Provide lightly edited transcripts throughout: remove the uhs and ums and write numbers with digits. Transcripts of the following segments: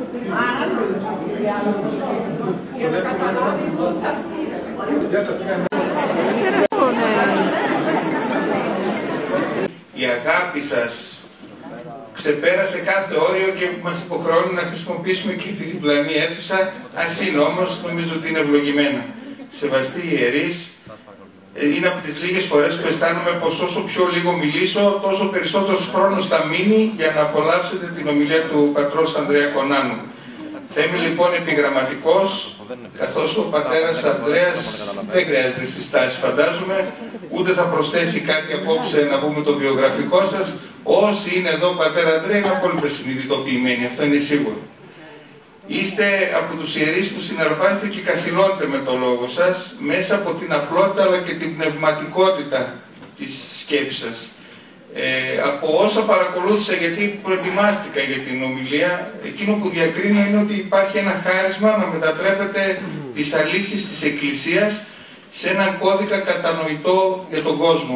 Η αγάπη σας ξεπέρασε κάθε όριο και μας υποχρεώνει να χρησιμοποιήσουμε και τη διπλανή αίθουσα. Ας είναι όμως, νομίζω ότι είναι ευλογημένα. Σεβαστοί ιερείς, είναι από τις λίγες φορές που αισθάνομαι πως όσο πιο λίγο μιλήσω, τόσο περισσότερος χρόνος θα μείνει για να απολαύσετε την ομιλία του πατρός Ανδρέα Κονάνου. Θα είμαι λοιπόν επιγραμματικός, καθώς ο πατέρας Ανδρέας δεν χρειάζεται συστάσεις φαντάζομαι, ούτε θα προσθέσει κάτι απόψε να πούμε το βιογραφικό σας. Όσοι είναι εδώ πατέρα Ανδρέα είναι απόλυτα συνειδητοποιημένοι, αυτό είναι σίγουρο. Είστε από τους ιερείς που συναρπάζετε και καθυλώνετε με το λόγο σας, μέσα από την απλότητα αλλά και την πνευματικότητα της σκέψης σας. Από όσα παρακολούθησα, γιατί προετοιμάστηκα για την ομιλία, εκείνο που διακρίνω είναι ότι υπάρχει ένα χάρισμα να μετατρέπετε τις αλήθειες της Εκκλησίας σε έναν κώδικα κατανοητό για τον κόσμο.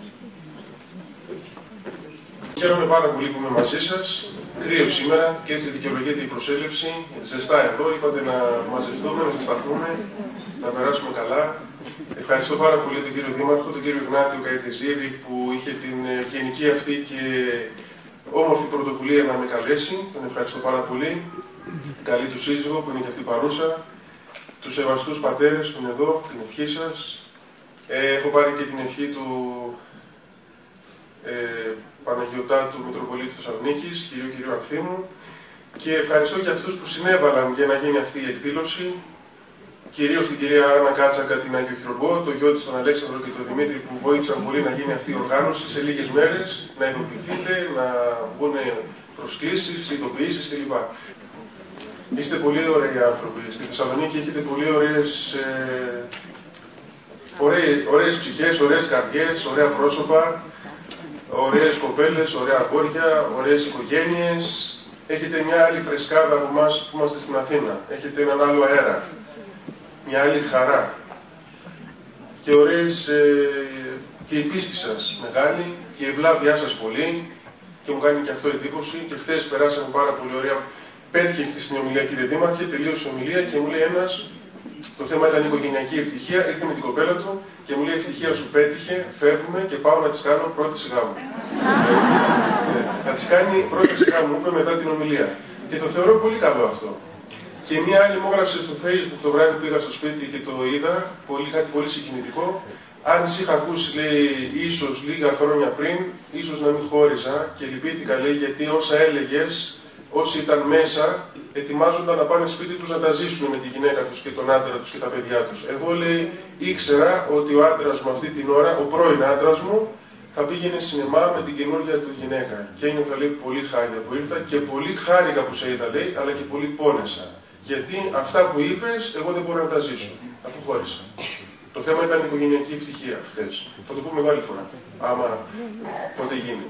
Χαίρομαι πάρα πολύ που είμαι μαζί σας. Κρύο σήμερα και έτσι δικαιολογείται η προσέλευση. Ζεστά εδώ, είπατε να μαζευτούμε, να ζεσταθούμε, να περάσουμε καλά. Ευχαριστώ πάρα πολύ τον κύριο Δήμαρχο, τον κύριο Γνάτιο Καϊτεζίδη, που είχε την ευγενική αυτή και όμορφη πρωτοβουλία να με καλέσει. Τον ευχαριστώ πάρα πολύ. Καλή του σύζυγο που είναι και αυτή παρούσα. Τους σεβαστούς πατέρες που είναι εδώ, την ευχή σας. Έχω πάρει και την ευχή του Παναγιωτάτου Μητροπολίτη Θεσσαλονίκης, κυρίου Ανθίμου, και ευχαριστώ και αυτούς που συνέβαλαν για να γίνει αυτή η εκδήλωση, κυρίως την κυρία Άννα Κάτσακα, την Άγιο Χειρουργό, το γιο της τον Αλέξανδρο και τον Δημήτρη, που βοήθησαν πολύ να γίνει αυτή η οργάνωση σε λίγες μέρες, να ειδοποιηθείτε, να βγουν προσκλήσεις, ειδοποιήσεις κλπ. Είστε πολύ ωραίοι άνθρωποι. Στη Θεσσαλονίκη έχετε πολύ ωραίες ψυχές, ωραίες καρδιές, ωραία πρόσωπα. Ωραίες κοπέλες, ωραία αγόρια, ωραίες οικογένειες. Έχετε μια άλλη φρεσκάδα από εμάς που είμαστε στην Αθήνα. Έχετε έναν άλλο αέρα. Μια άλλη χαρά. Και ωραίες και η πίστη σας μεγάλη και η ευλάβειά σας πολύ. Και μου κάνει και αυτό εντύπωση. Και χθες περάσαμε πάρα πολύ ωραία. Πέτυχε χθες στην ομιλία, κύριε Δήμαρχε, τελείωσε η ομιλία και μου λέει ένας, το θέμα ήταν η οικογενειακή ευτυχία. Ήρθε με την κοπέλα του και μου λέει: ευτυχία σου πέτυχε, φεύγουμε και πάω να τις κάνω πρόταση γάμου. Θα τις κάνει πρόταση γάμου, μου είπε μετά την ομιλία. Και το θεωρώ πολύ καλό αυτό. Και μία άλλη μου έγραψε στο Facebook το βράδυ που πήγα στο σπίτι και το είδα, κάτι πολύ συγκινητικό. Αν σε είχα ακούσει, λέει, ίσως λίγα χρόνια πριν, ίσως να μην χώριζα και λυπήθηκα, λέει, γιατί όσα έλεγες, όσοι ήταν μέσα, ετοιμάζονταν να πάνε σπίτι τους να τα ζήσουν με τη γυναίκα τους και τον άντρα τους και τα παιδιά τους. Εγώ, λέει, ήξερα ότι ο άντρας μου αυτή την ώρα, ο πρώην άντρας μου, θα πήγαινε σινεμά με την καινούργια του γυναίκα. Και ένιωθα, λέει, πολύ χάρη που ήρθα και πολύ χάρηκα που σε είδα, λέει, αλλά και πολύ πόνεσα. Γιατί αυτά που είπες, εγώ δεν μπορώ να τα ζήσω, αφού χώρισα. Το θέμα ήταν η οικογενειακή ευτυχία χθες. Θα το πούμε εδώ άλλη φορά, άμα πότε γίνει.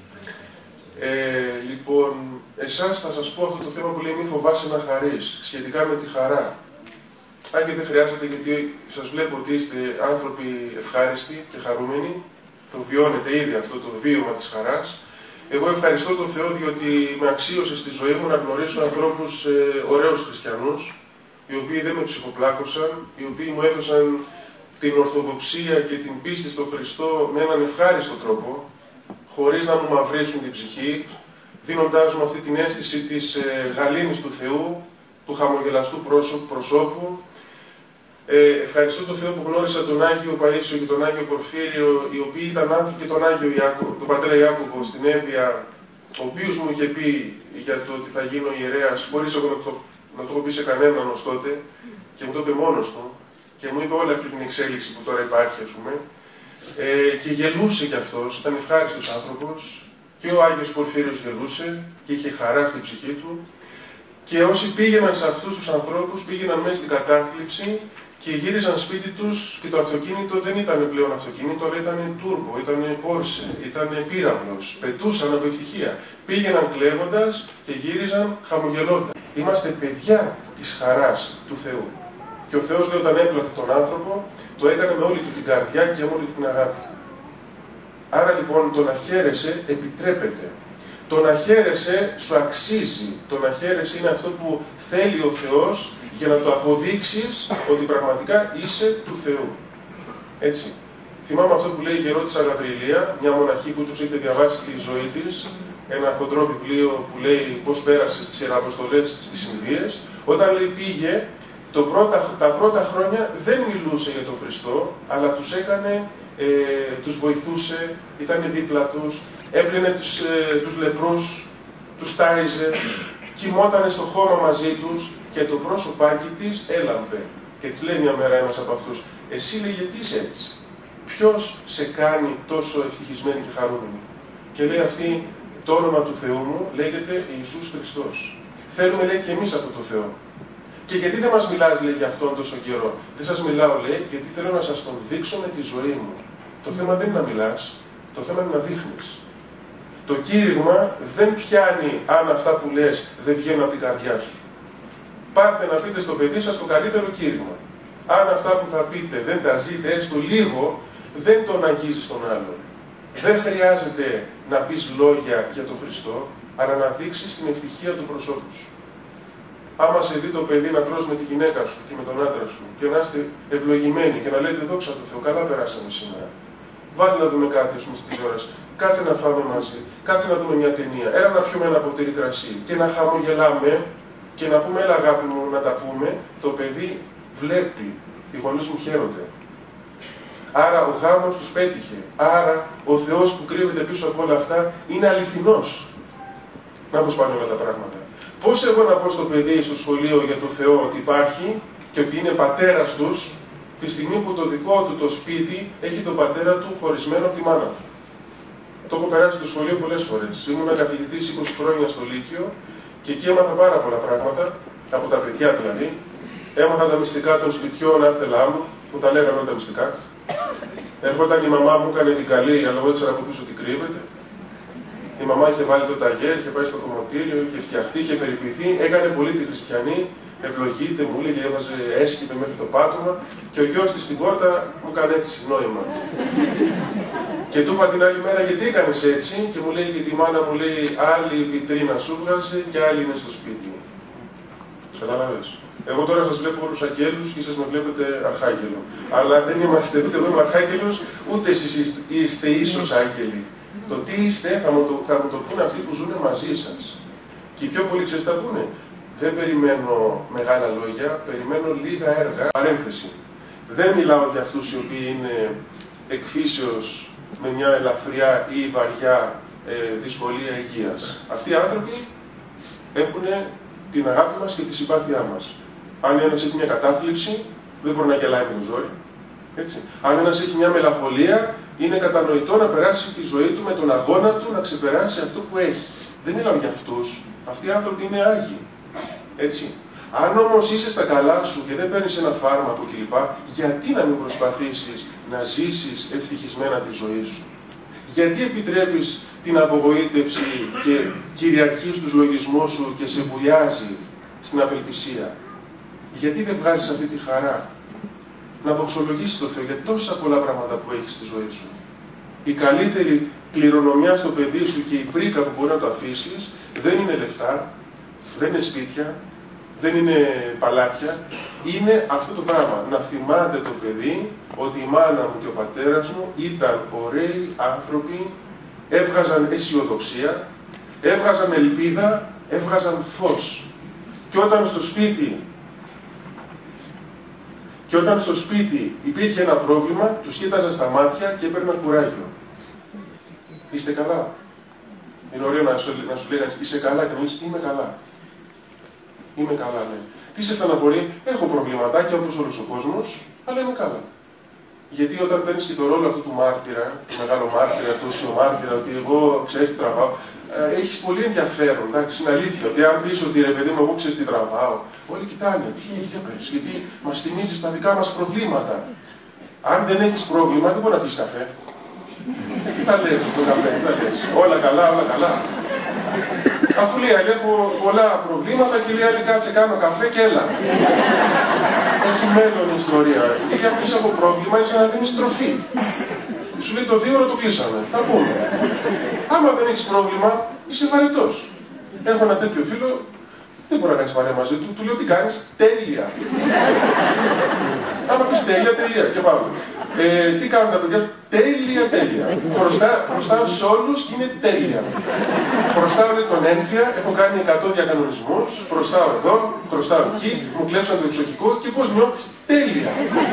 Λοιπόν, εσάς θα σας πω αυτό το θέμα που λέει μη φοβάσαι να χαρείς, σχετικά με τη χαρά. Αν και δεν χρειάζεται, γιατί σας βλέπω ότι είστε άνθρωποι ευχάριστοι και χαρούμενοι, το βιώνετε ήδη αυτό το βίωμα της χαράς. Εγώ ευχαριστώ τον Θεό διότι με αξίωσε στη ζωή μου να γνωρίσω ανθρώπους ωραίους χριστιανούς, οι οποίοι δεν με ψυχοπλάκωσαν, οι οποίοι μου έδωσαν την Ορθοδοξία και την πίστη στον Χριστό με έναν ευχάριστο τρόπο, χωρίς να μου μαυρίσουν την ψυχή, δίνοντάς μου αυτή την αίσθηση της γαλήνης του Θεού, του χαμογελαστού προσώπου. Ευχαριστώ τον Θεό που γνώρισα τον Άγιο Παΐσιο και τον Άγιο Πορφύριο, οι οποίοι ήταν άνθρωποι, και τον πατέρα Ιάκωβο στην Εύβοια, ο οποίος μου είχε πει για το ότι θα γίνω ιερέας, χωρίς εγώ να το έχω πει σε κανέναν ως τότε, και μου το είπε μόνος του, και μου είπε όλη αυτή την εξέλιξη που τώρα υπάρχει, ας πούμε. Και γελούσε κι αυτός, ήταν ευχάριστος άνθρωπος, και ο Άγιος Πορφύριος γελούσε και είχε χαρά στην ψυχή του. Και όσοι πήγαιναν σε αυτούς τους ανθρώπους, πήγαιναν μέσα στην κατάθλιψη και γύριζαν σπίτι τους και το αυτοκίνητο δεν ήταν πλέον αυτοκίνητο, αλλά ήταν τούρμπο, ήταν πόρσε, ήταν πύραυλος, πετούσαν από ευτυχία. Πήγαιναν κλαίγοντας και γύριζαν χαμογελώντας. Είμαστε παιδιά της χαράς του Θεού. Και ο Θεός, λέει, όταν έπλαθε τον άνθρωπο, το έκανε με όλη του την καρδιά και με όλη του την αγάπη. Άρα λοιπόν το να χαίρεσαι επιτρέπεται. Το να χαίρεσαι σου αξίζει. Το να χαίρεσαι είναι αυτό που θέλει ο Θεός για να το αποδείξεις ότι πραγματικά είσαι του Θεού. Έτσι. Θυμάμαι αυτό που λέει η Γερότισσα Γαβριλία, μια μοναχή που ίσως έχετε διαβάσει στη ζωή της, ένα χοντρό βιβλίο που λέει πώς πέρασε στις Ιεραποστολές στις Ινδίες. Όταν λέει πήγε, τα πρώτα χρόνια δεν μιλούσε για τον Χριστό, αλλά τους έκανε, τους βοηθούσε, ήταν δίπλα τους, έπλαινε τους λεπρούς, τους τάιζε, κοιμότανε στο χώμα μαζί τους και το πρόσωπάκι της έλαμπε. Και της λέει μια μέρα ένας από αυτούς, εσύ λέει γιατί είσαι έτσι, ποιος σε κάνει τόσο ευτυχισμένη και χαρούμενη? Και λέει αυτή, το όνομα του Θεού μου λέγεται Ιησούς Χριστός. Θέλουμε λέει και εμείς αυτό το Θεό. Και γιατί δεν μας μιλάς λέει για αυτόν τόσο καιρό? Δεν σας μιλάω λέει γιατί θέλω να σας τον δείξω με τη ζωή μου. Το θέμα δεν είναι να μιλάς, το θέμα είναι να δείχνεις. Το κήρυγμα δεν πιάνει αν αυτά που λες δεν βγαίνουν από την καρδιά σου. Πάτε να πείτε στο παιδί σας το καλύτερο κήρυγμα. Αν αυτά που θα πείτε δεν τα ζείτε έστω λίγο, δεν τον αγγίζει τον άλλον. Δεν χρειάζεται να πεις λόγια για τον Χριστό, αλλά να δείξεις την ευτυχία του προσώπου σου. Άμα σε δει το παιδί να τρως με τη γυναίκα σου και με τον άντρα σου και να είστε ευλογημένοι και να λέτε δόξα τω Θεώ, καλά περάσαμε σήμερα. Βάλε να δούμε κάτι ας πούμε στην τηλεόραση. Κάτσε να φάμε μαζί. Κάτσε να δούμε μια ταινία. Έλα να πιούμε ένα ποτήρι κρασί. Και να χαμογελάμε και να πούμε έλα αγάπη μου να τα πούμε. Το παιδί βλέπει. Οι γονείς μου χαίρονται. Άρα ο γάμος τους πέτυχε. Άρα ο Θεός που κρύβεται πίσω από όλα αυτά είναι αληθινός. Να πως πάνε όλα τα πράγματα. Πώς εγώ να πω στο παιδί στο σχολείο για το Θεό ότι υπάρχει και ότι είναι πατέρας τους, τη στιγμή που το δικό του το σπίτι έχει τον πατέρα του χωρισμένο από τη μάνα του. Το έχω περάσει στο σχολείο πολλές φορές. Ήμουν καθηγητής 20 χρόνια στο Λύκειο και εκεί έμαθα πάρα πολλά πράγματα, από τα παιδιά δηλαδή. Έμαθα τα μυστικά των σπιτιών, άθελά μου, που τα λέγανε όλα τα μυστικά. Ερχόταν η μαμά μου, έκανε την καλή, αλλά εγώ ήξερα από πίσω τι κρύβεται. Η μαμά είχε βάλει το ταγέρ, είχε πάει στο κομμωτήριο, είχε φτιαχτεί, είχε περιποιηθεί, έκανε πολύ τη χριστιανή, ευλογείται, μου έλεγε, έβαζε έσκυπε μέχρι το πάτωμα και ο γιος της στην πόρτα μου έκανε έτσι νόημα. Και του είπα την άλλη μέρα γιατί έκανες έτσι και μου λέει γιατί η μάνα μου λέει άλλη βιτρίνα σου βγάζει και άλλη είναι στο σπίτι. Καταλάβες. Εγώ τώρα σας βλέπω όλους αγγέλους και εσείς με βλέπετε αρχάγγελο. Αλλά δεν είμαστε ούτε εγώ είμαι αρχάγγελος, ούτε εσείς είστε ίσως άγγελοι. Το τι είστε θα μου το πούνε αυτοί που ζουν μαζί σας. Και οι πιο πολλοί ξέρεις θα πούνε. Δεν περιμένω μεγάλα λόγια, περιμένω λίγα έργα. Παρένθεση. Δεν μιλάω για αυτούς οι οποίοι είναι εκφύσεως με μια ελαφριά ή βαριά δυσκολία υγείας. Αυτοί οι άνθρωποι έχουν την αγάπη μας και τη συμπάθειά μας. Αν ένας έχει μια κατάθλιψη, δεν μπορεί να γελάει με το ζόρι. Έτσι. Αν ένας έχει μια μελαγχολία, είναι κατανοητό να περάσει τη ζωή του με τον αγώνα του να ξεπεράσει αυτό που έχει. Δεν μιλάω για αυτούς. Αυτοί οι άνθρωποι είναι άγιοι. Έτσι. Αν όμως είσαι στα καλά σου και δεν παίρνεις ένα φάρμακο κλπ., γιατί να μην προσπαθήσεις να ζήσεις ευτυχισμένα τη ζωή σου? Γιατί επιτρέπεις την απογοήτευση και κυριαρχείς στους λογισμούς σου και σε βουλιάζει στην απελπισία? Γιατί δεν βγάζεις αυτή τη χαρά? Να δοξολογήσεις τον Θεό για τόσα πολλά πράγματα που έχεις στη ζωή σου. Η καλύτερη κληρονομιά στο παιδί σου και η πρίκα που μπορεί να το αφήσεις δεν είναι λεφτά, δεν είναι σπίτια, δεν είναι παλάτια, είναι αυτό το πράγμα. Να θυμάται το παιδί ότι η μάνα μου και ο πατέρας μου ήταν ωραίοι άνθρωποι, έβγαζαν αισιοδοξία, έβγαζαν ελπίδα, έβγαζαν φως. Και όταν στο σπίτι υπήρχε ένα πρόβλημα, τους κοίταζαν στα μάτια και έπαιρναν κουράγιο. Είστε καλά. Είναι ωραίο να σου λέγανε είσαι καλά και να πεις είμαι καλά. Είμαι καλά, ναι. Τι σε στεναχωρεί? Έχω προβληματάκια όπως όλος ο κόσμος, αλλά είμαι καλά. Γιατί όταν παίρνεις και το ρόλο αυτού του μάρτυρα, του μεγάλο μάρτυρα, του ουσιομάρτυρα, ότι εγώ ξέρεις τι τραβάω, έχεις πολύ ενδιαφέρον, εντάξει, είναι αλήθεια. Ότι αν πεις ότι ρε παιδί μου, εγώ ξέρεις τι τραβάω, όλοι κοιτάνε, τι για πες, γιατί μας θυμίζεις τα δικά μας προβλήματα. Αν δεν έχεις πρόβλημα, δεν μπορεί να πεις καφέ. Τι θα λες στο καφέ, τι θα λες, όλα καλά, όλα καλά. Αφού λέει, έχω πολλά προβλήματα και λέει, άλλη κάτσε κάνω καφέ και έλα. Έχει μέλλον η ιστορία. Γιατί αν πεις έχω πρόβλημα, είναι σαν να δίνεις τροφή. Σου λέει το 2 ώρο το κλείσαμε. Θα πούμε. Άμα δεν έχεις πρόβλημα, είσαι βαρετός. Έχω ένα τέτοιο φίλο, δεν μπορεί να κάνεις παρέα μαζί του, του λέω τι κάνεις, τέλεια. Άμα πεις τέλεια, τέλεια και πάμε. Τι κάνουν τα παιδιά σου, τέλεια, τέλεια. Χρωστάω σε όλους και είναι τέλεια. Χρωστάω λέει τον έμφυα, έχω κάνει 100 διακανονισμούς, χρωστάω εδώ, χρωστάω εκεί, μου κλέψαν το εξοχικό και πώς νιώθεις, τέλεια.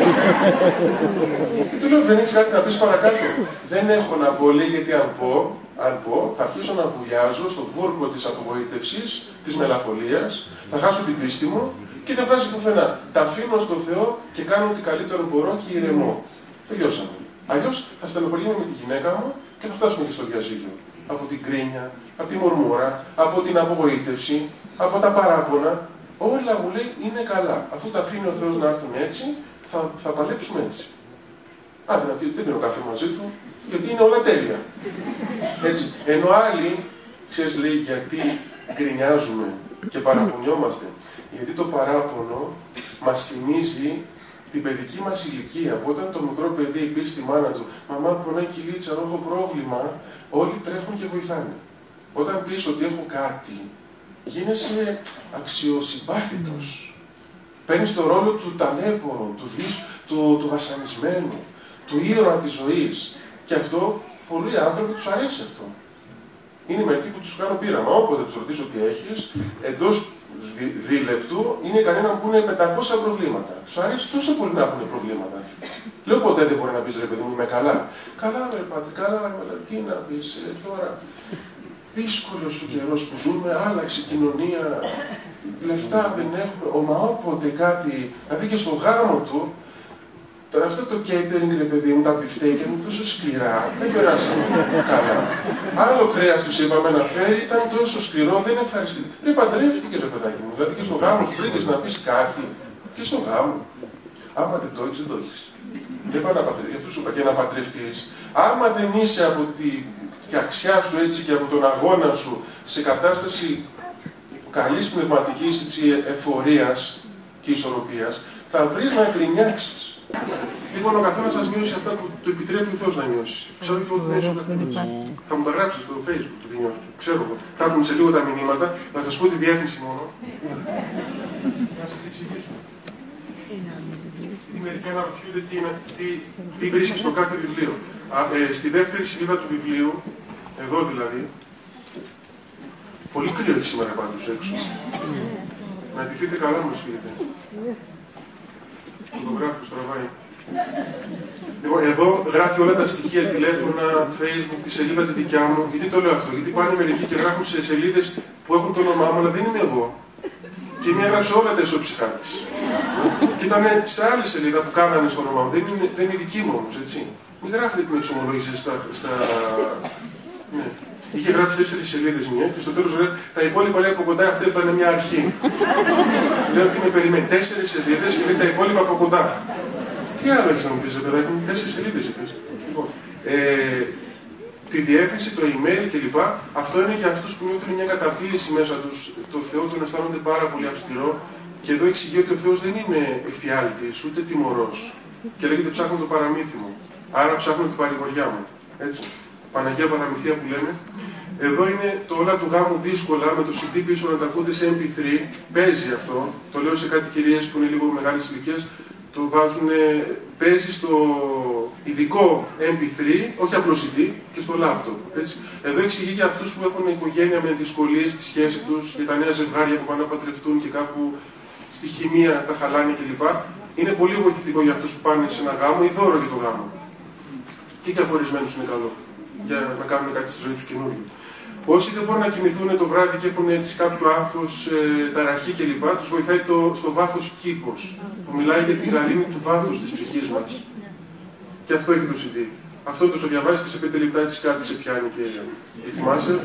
Και του λέω δεν έχεις κάτι να πεις παρακάτω. Δεν έχω να πω, λέει, γιατί αν πω, θα αρχίσω να βουλιάζω στον βούρκο της απογοήτευσης, της μελαγχολίας, θα χάσω την πίστη μου και δεν βγάζει πουθενά. Τα αφήνω στο Θεό και κάνω ό,τι καλύτερο μπορώ και ηρεμώ. Τελειώσαμε. Αλλιώς θα στενοχωριέμαι με τη γυναίκα μου και θα φτάσουμε και στο διαζύγιο. Από την κρίνια, από τη μουρμούρα, από την απογοήτευση, από τα παράπονα. Όλα μου λέει είναι καλά. Αφού τα αφήνει ο Θεός να έρθουν έτσι, θα παλέψουμε έτσι. Άντε να πει, δεν πίνω καφέ μαζί του, γιατί είναι όλα τέλεια. Έτσι. Ενώ άλλοι, ξέρεις, λέει, γιατί γκρινιάζουμε και παραπονιόμαστε. Γιατί το παράπονο μας θυμίζει την παιδική μας ηλικία. Από όταν το μικρό παιδί πει στη μάνα του, μαμά πονάει κυλίτσα, έχω πρόβλημα, όλοι τρέχουν και βοηθάνε. Όταν πεις ότι έχω κάτι, γίνεσαι αξιοσυμπάθητος. Παίρνεις το ρόλο του ταλέπορου, του βασανισμένου, του ήρωα της ζωής. Και αυτό, πολλοί άνθρωποι τους αρέσει αυτό. Είναι μερικοί που τους κάνουν πείραμα. Όποτε τους ρωτήσω τι έχεις, εντός δίλεπτου είναι κανένα που είναι 500 προβλήματα. Τους αρέσει τόσο πολύ να έχουν προβλήματα. Λέω ποτέ δεν μπορεί να πεις ρε παιδί μου, είμαι καλά. Καλά, ρε πατή, καλά, τι να πεις τώρα. Δύσκολος ο καιρός που ζούμε, άλλαξε η κοινωνία, λεφτά δεν έχουμε, όποτε κάτι, δηλαδή και στο γάμο του, αυτό το catering, ρε παιδί μου, τα μπιφτέκια είναι τόσο σκληρά, δεν περάσαμε καλά. Άλλο κρέας τους είπαμε να φέρει, ήταν τόσο σκληρό, δεν ευχαριστεί. Ρε παντρεύτηκες ρε παιδάκι μου, δηλαδή και στο γάμο σου βρήκες να πεις κάτι, και στο γάμο. Άμα δεν το έχεις, δεν το έχεις. Δεν πάει να παντρευτείς, αυτό σου είπα, και να παντρευτείς. Άμα δεν είσαι από τη φτιαξιά σου έτσι και από τον αγώνα σου σε κατάσταση καλής πνευματικής εφορίας και ισορροπίας, θα βρεις να γκρινιάξεις. Λοιπόν, ο καθένας σας νιώσει αυτά που του επιτρέπει ο Θεός να νιώσει. Ξέρω και ό,τι νιώσει ο καθένας. Θα μου τα γράψετε στο Facebook το τι νιώθετε. Ξέρω εγώ. Θα έρθουν σε λίγο τα μηνύματα, να σας πω τη διεύθυνση μόνο. Να σας εξηγήσω. Οι μερικοί αναρωτιούνται τι βρίσκει στο κάθε βιβλίο. Στη δεύτερη σελίδα του βιβλίου, εδώ δηλαδή, πολύ κρύο έχει σήμερα πάντως έξω. Να ντυθείτε καλά μας φύγετε. Φωτογράφος τραβάει. Λοιπόν, εδώ γράφει όλα τα στοιχεία, τηλέφωνα, Facebook, τη σελίδα τη δικιά μου. Γιατί το λέω αυτό, γιατί πάνε μερικοί και γράφουν σε σελίδες που έχουν το όνομά μου, αλλά δεν είμαι εγώ. Και μία γράψε όλα τα ισοψυχά της. Και ήταν σε άλλη σελίδα που κάνανε στο όνομά μου. Δεν είναι δική μου όμως, έτσι. Μην γράφετε την εξομολόγηση στα... Ναι. Είχε γράψει 4 σελίδες μία και στο τέλος λέει τα υπόλοιπα λέει από κοντά, αυτή ήταν μια αρχή. Λέω ότι με περιμένει 4 σελίδες και λέει τα υπόλοιπα από κοντά. Τι άλλο έχεις να μου πεις, παιδάκι μου, 4 σελίδες είπες. Λοιπόν, τη διεύθυνση, το email κλπ. Αυτό είναι για αυτούς που νιώθουν μια καταπίεση μέσα τους. Το Θεό τον αισθάνονται πάρα πολύ αυστηρό. Και εδώ εξηγεί ότι ο Θεός δεν είναι εφιάλτης, ούτε τιμωρός. Και λέγεται ψάχνω το παραμύθι μου. Άρα ψάχνω την παρηγοριά μου. Έτσι. Παναγία Παραμυθία που λέμε. Εδώ είναι το όλα του γάμου δύσκολα, με το CD πίσω να τα ακούτε σε MP3. Παίζει αυτό. Το λέω σε κάτι κυρίες που είναι λίγο μεγάλης ηλικίας. Το βάζουν, παίζει στο ειδικό MP3, όχι απλό CD, και στο laptop. Έτσι. Εδώ εξηγεί για αυτούς που έχουν οικογένεια με δυσκολίες στη σχέση τους, για τα νέα ζευγάρια που πάνε να παντρευτούν και κάπου στη χημεία τα χαλάνε κλπ. Είναι πολύ βοηθητικό για αυτούς που πάνε σε ένα γάμο ή δώρο για το γάμο. Και για χωρισμένους είναι καλό. Για να κάνουν κάτι στη ζωή τους καινούργιο. Όσοι δεν μπορούν να κοιμηθούν το βράδυ και έχουν έτσι κάποιο άγχος, ταραχή κλπ. Τους βοηθάει στο βάθος κήπος, που μιλάει για τη γαλήνη του βάθους της ψυχής μας. Και αυτό έχει το CD. Αυτό το διαβάζει και σε 5 λεπτά έτσι κάτι σε πιάνει και θυμάσαι.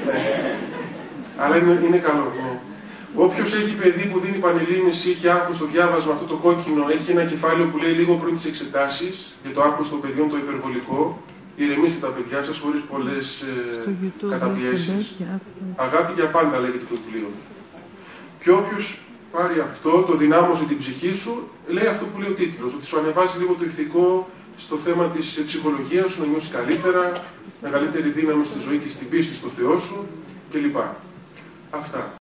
Αλλά είναι καλό. Ναι. Όποιος έχει παιδί που δίνει πανελλήνιες ή έχει άγχος στο διάβασμα, αυτό το κόκκινο, έχει ένα κεφάλαιο που λέει λίγο πριν τις εξετάσεις για το άγχος των παιδιών, το υπερβολικό. Ηρεμήστε τα παιδιά σας χωρίς πολλές καταπιέσεις. Αγάπη για πάντα λέγεται το βιβλίο. Και όποιος πάρει αυτό, το δυνάμωσε την ψυχή σου, λέει αυτό που λέει ο τίτλος, ότι σου ανεβάζει λίγο το ηθικό στο θέμα της ψυχολογίας σου, να νιώσεις καλύτερα, μεγαλύτερη δύναμη στη ζωή και στην πίστη στο Θεό σου. κλπ. Αυτά.